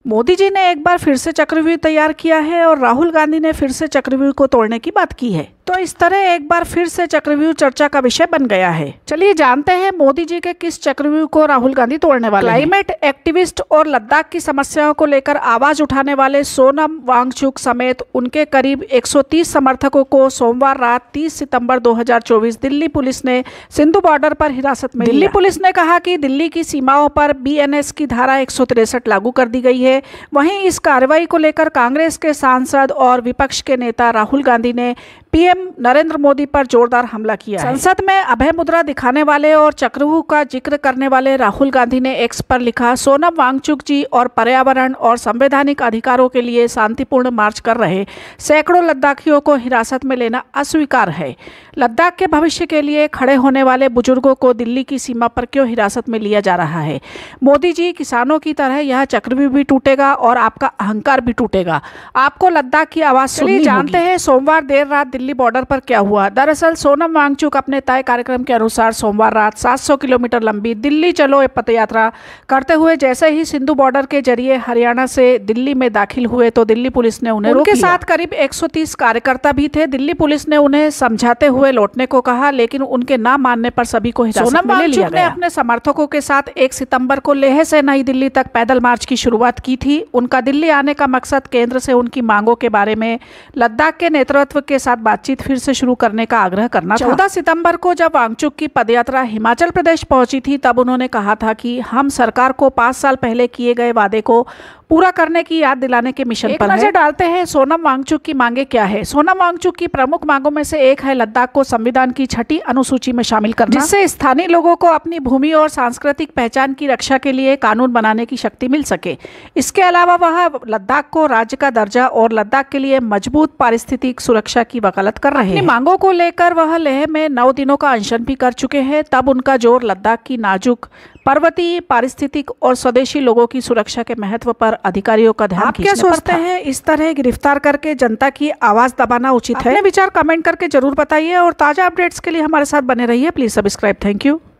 मोदी जी ने एक बार फिर से चक्रव्यूह तैयार किया है और राहुल गांधी ने फिर से चक्रव्यूह को तोड़ने की बात की है। तो इस तरह एक बार फिर से चक्रव्यूह चर्चा का विषय बन गया है। चलिए जानते हैं मोदी जी के किस चक्रव्यूह को राहुल गांधी तोड़ने वाले हैं। क्लाइमेट एक्टिविस्ट और लद्दाख की समस्याओं को लेकर आवाज उठाने वाले सोनम वांगचुक समेत उनके करीब 130 समर्थकों को सोमवार रात 30 सितंबर 2024 दिल्ली पुलिस ने सिंधु बॉर्डर पर हिरासत में लिया। दिल्ली पुलिस ने कहा कि दिल्ली की सीमाओं पर BNS की धारा 163 लागू कर दी गई है। वहीं इस कार्रवाई को लेकर कांग्रेस के सांसद और विपक्ष के नेता राहुल गांधी ने PM नरेंद्र मोदी पर जोरदार हमला किया है। संसद में अभय मुद्रा दिखाने वाले और चक्रव्यूह का जिक्र करने वाले राहुल गांधी ने X पर लिखा, सोनम वांगचुक जी और पर्यावरण और संवैधानिक अधिकारों के लिए शांतिपूर्ण मार्च कर रहे सैकड़ों लद्दाखियों को हिरासत में लेना अस्वीकार है। लद्दाख के भविष्य के लिए खड़े होने वाले बुजुर्गों को दिल्ली की सीमा पर क्यों हिरासत में लिया जा रहा है? मोदी जी, किसानों की तरह यह चक्रव्यूह भी टूटेगा और आपका अहंकार भी टूटेगा। आपको लद्दाख की आवाज सुननी होगी। जानते हैं सोमवार देर रात दिल्ली बॉर्डर पर क्या हुआ। दरअसल सोनम वांगचुक अपने तय कार्यक्रम के अनुसार सोमवार रात 700 किलोमीटर लंबी दिल्ली चलो पद यात्रा करते हुए जैसे ही सिंधु बॉर्डर के जरिए हरियाणा से दिल्ली में दाखिल हुए तो दिल्ली पुलिस ने उन्हें रोक लिया। उनके साथ करीब 130 कार्यकर्ता भी थे। दिल्ली पुलिस ने उन्हें समझाते हुए लौटने को कहा, लेकिन उनके ना मानने पर सभी को हिरासत में ले लिया गया। सोनम वांगचुक ने अपने समर्थकों के साथ 1 सितंबर को लेह से नई दिल्ली तक पैदल मार्च की शुरुआत की थी। उनका दिल्ली आने का मकसद केंद्र से उनकी मांगों के बारे में लद्दाख के नेतृत्व के साथ बातचीत फिर से शुरू करने का आग्रह करना था। 14 सितंबर को जब वांगचुक की पदयात्रा हिमाचल प्रदेश पहुंची थी तब उन्होंने कहा था कि हम सरकार को 5 साल पहले किए गए वादे को पूरा करने की याद दिलाने के मिशन पर नजर डालते हैं सोनम वांगचुक की मांगे क्या है। सोनम वांगचुक की प्रमुख मांगों में से एक है लद्दाख को संविधान की 6ठी अनुसूची में शामिल करना, जिससे स्थानीय लोगों को अपनी भूमि और सांस्कृतिक पहचान की रक्षा के लिए कानून बनाने की शक्ति मिल सके। इसके अलावा वह लद्दाख को राज्य का दर्जा और लद्दाख के लिए मजबूत पारिस्थितिक सुरक्षा की वकालत कर रहे हैं। अपनी मांगों को लेकर वह लेह में 9 दिनों का अनशन भी कर चुके हैं। तब उनका जोर लद्दाख की नाजुक पर्वतीय पारिस्थितिक और स्वदेशी लोगों की सुरक्षा के महत्व पर अधिकारियों का ध्यान खींचने पर था। आप क्या सोचते हैं, इस तरह गिरफ्तार करके जनता की आवाज दबाना उचित है? अपने विचार कमेंट करके जरूर बताइए और ताजा अपडेट्स के लिए हमारे साथ बने रहिए। Please subscribe. Thank you.